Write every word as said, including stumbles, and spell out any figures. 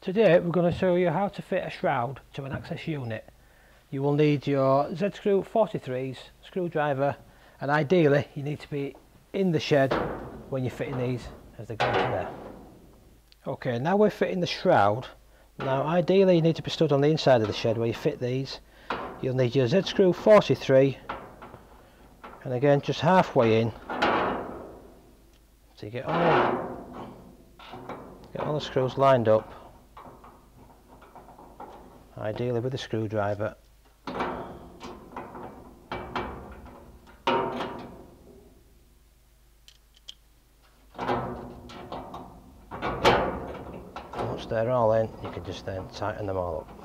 Today we're going to show you how to fit a shroud to an access unit. You will need your Z screw forty-threes, screwdriver, and ideally you need to be in the shed when you're fitting these as they go into there. Okay, now we're fitting the shroud. Now ideally you need to be stood on the inside of the shed where you fit these. You'll need your Z screw forty-three, and again just halfway in, so you get all, get all the screws lined up, ideally with a screwdriver. Once they're all in, you can just then tighten them all up.